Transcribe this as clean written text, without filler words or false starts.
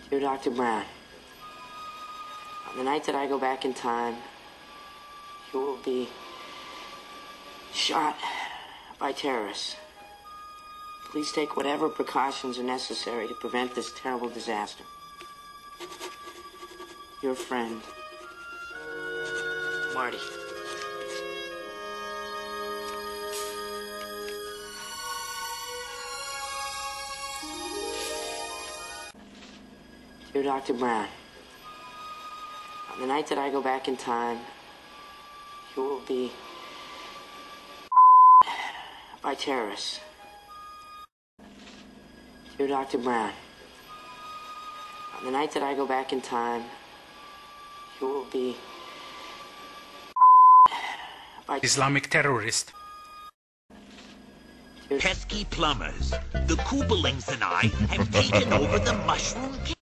Dear Dr. Brown, on the night that I go back in time, you will be shot by terrorists. Please take whatever precautions are necessary to prevent this terrible disaster. Your friend, Marty. Dear Dr. Brown, on the night that I go back in time, you will be by terrorists. Dear Dr. Brown, on the night that I go back in time, you will be by Islamic terrorist. Pesky plumbers. The Koopalings and I have taken over the mushroom